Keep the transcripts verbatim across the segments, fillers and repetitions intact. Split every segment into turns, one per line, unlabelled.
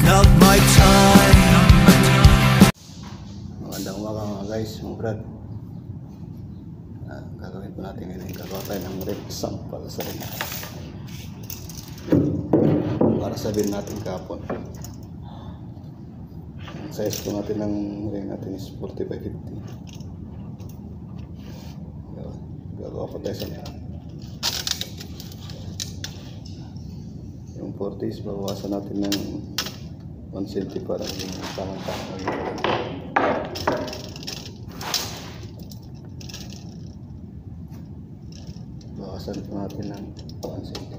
of my time.
Magandang umaga mga guys, mga brad. Ah, gagawin po natin ngayon, gagawa tayo ng red sample sa rin para sabihin natin kapon. Ang size po natin ng ring natin is forty by fifty. Gagawa po tayo sa yung forty is bawasan natin ng one centimeter para yung tamang-tamang. Bawasan po natin ng one centimeter.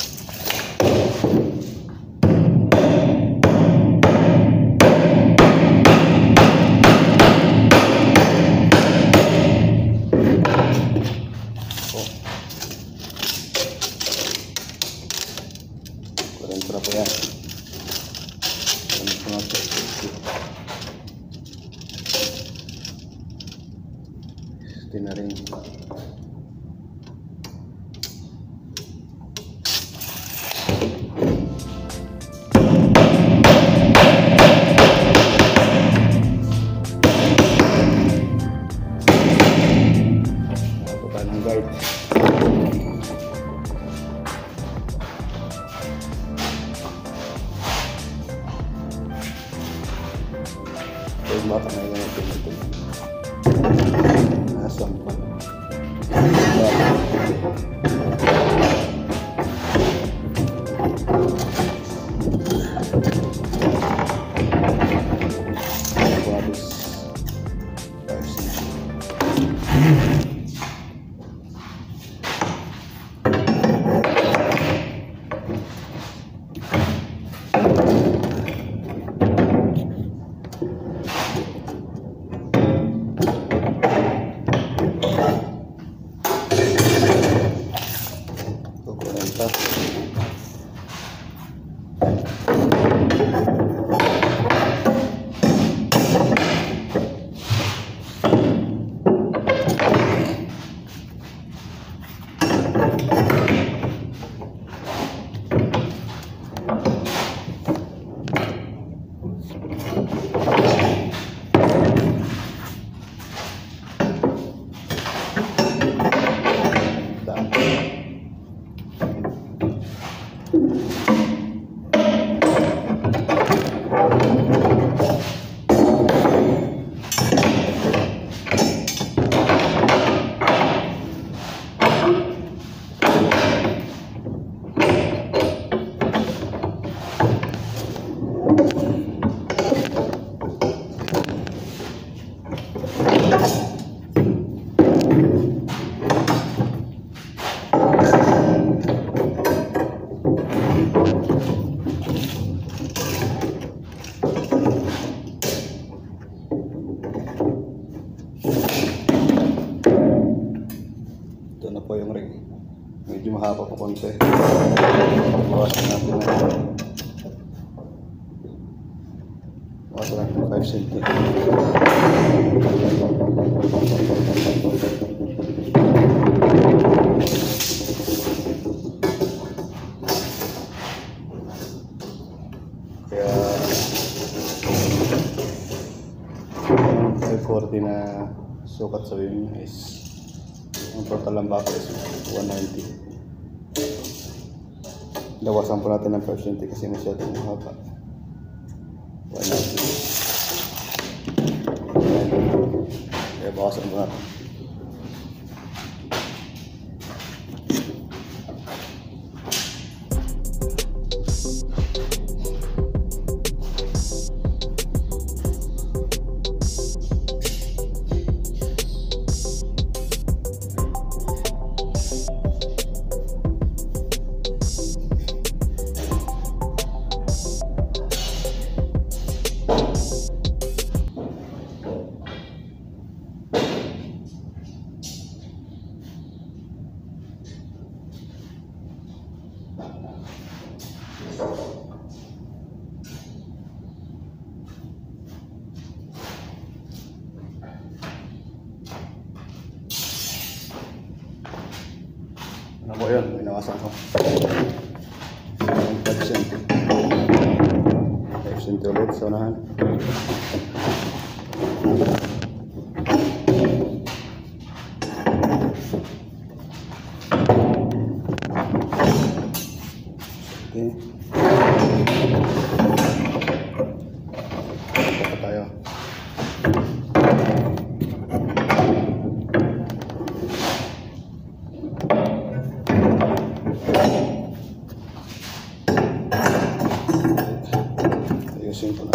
Kontra po yan. Ano po natin? Tinaring. Napunta ng guide. Yung bata na yung ito nasampan po yung ring. Medyo mahaba po konti. Bawasan natin na bawasan natin five centimeters. Kaya five forty na sukat sa ring is ang total ng bako is one ninety. Dawasan po natin ng five centimeters kasi masyadong mahaba. one ninety. Kaya bawasan po natin. Ano po yun? Binawasan ko. five centimeters. five Sinti ulit sa unahan. Okay. Ito tayo. Ayusin ko na.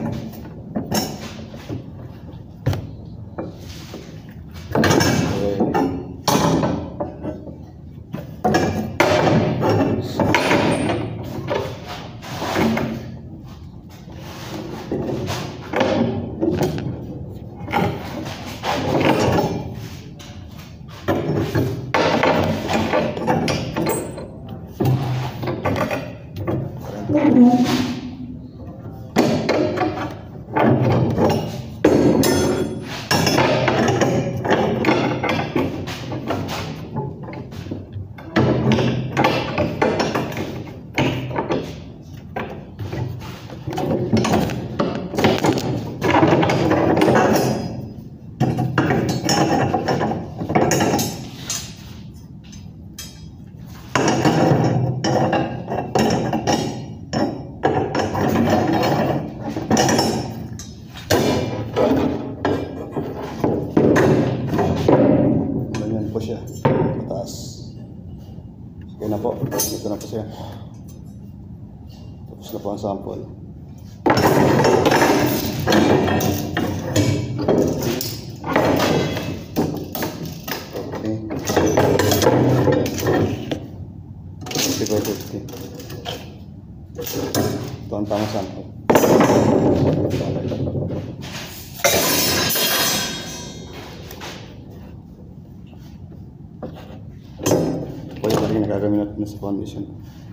Po siya pataas. Okay na po, ito na po siya, tapos na po ang sample. Okay, fifty by fifty, ito ang tamang sample. Ito yung nagagamit natin sa foundation.